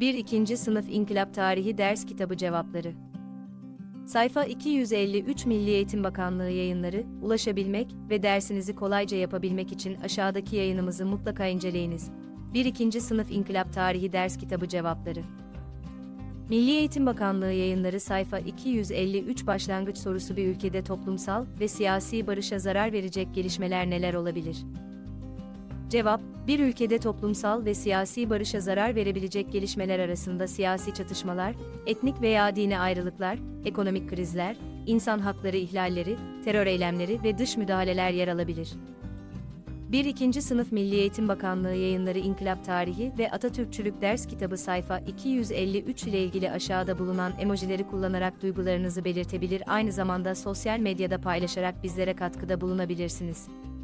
1-2. Sınıf İnkılap Tarihi Ders Kitabı Cevapları. Sayfa 253. Milli Eğitim Bakanlığı Yayınları. Ulaşabilmek ve dersinizi kolayca yapabilmek için aşağıdaki yayınımızı mutlaka inceleyiniz. 1-2. Sınıf İnkılap Tarihi Ders Kitabı Cevapları. Milli Eğitim Bakanlığı Yayınları. Sayfa 253. Başlangıç sorusu: bir ülkede toplumsal ve siyasi barışa zarar verecek gelişmeler neler olabilir? Cevap: bir ülkede toplumsal ve siyasi barışa zarar verebilecek gelişmeler arasında siyasi çatışmalar, etnik veya dini ayrılıklar, ekonomik krizler, insan hakları ihlalleri, terör eylemleri ve dış müdahaleler yer alabilir. 1-2. Sınıf Milli Eğitim Bakanlığı Yayınları İnkılap Tarihi ve Atatürkçülük Ders Kitabı. Sayfa 253 ile ilgili aşağıda bulunan emojileri kullanarak duygularınızı belirtebilir, aynı zamanda sosyal medyada paylaşarak bizlere katkıda bulunabilirsiniz.